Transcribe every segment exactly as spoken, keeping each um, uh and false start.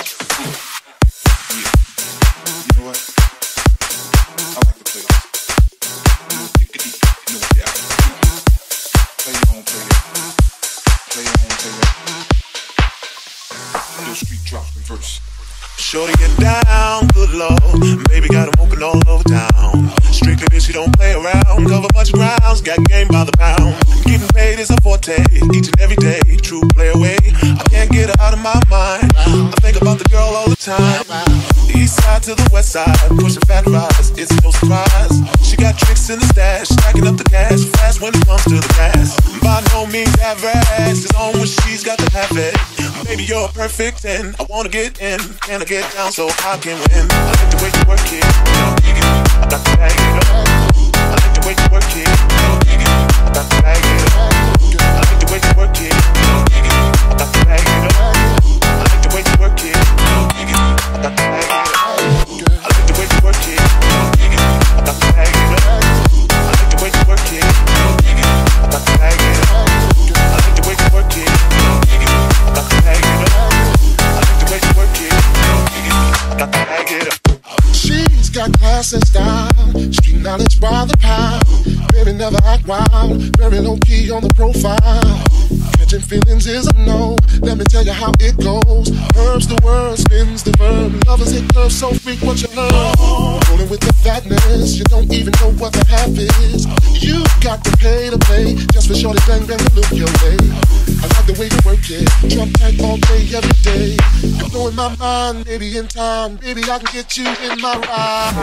Shorty get down, good lord. Baby got 'em open all over town. Strictly bitch, she don't play around. Cover much grounds, got game by the pound. Getting paid is a forte, each and every day. True play away, I can't get her out of my mind. I think about the girl all the time. East side to the west side, pushing fat rides, it's no surprise. She got tricks in the stash, stacking up the cash, fast when it comes to the gas. By no means average, it's on when she's got to have it. Baby, you're a perfect ten. I wanna get in, can I get down so I can win? I like the way you work it, I got to bag it up. I like the way you work it, I got to bag it up. I like the way you work it, I got to bag it up. I like the way you work it, I got to bag it up. I like the way you work it, I got to bag it up. I like the way you work it, I got to bag it up. I like the way you work it, I got to bag it up. I like the way you work it, I got to bag it up. She's got class and style, street knowledge by the pound. Baby never act wild, very low key on the profile. Catching feelings is a no, let me tell you how it goes. Herbs the word, spins the verb. Lovers hit curves, so freak what you love. Rolling with the fatness, you don't even know what the half is. You got to pay to play, just for shorty bang bang to look your way. I like the way you work it, drop tight all day, every day. You're blowing my mind, maybe in time, baby I can get you in my ride.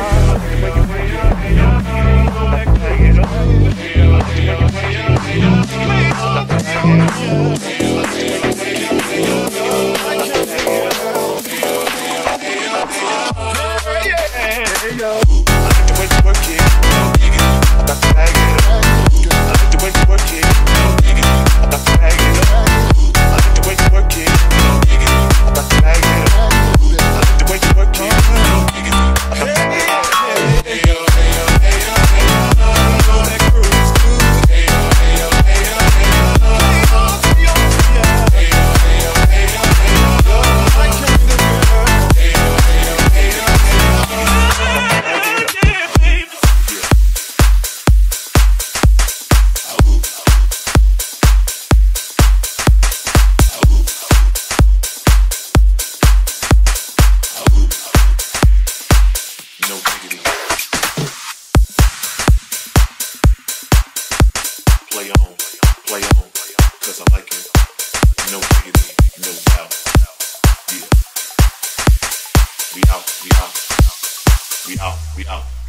We out, we out, we out.